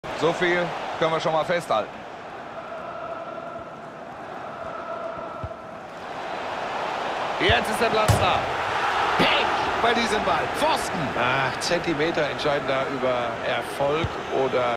So viel können wir schon mal festhalten. Jetzt ist der Platz da. Pech bei diesem Ball. Pfosten. Zentimeter entscheiden da über Erfolg oder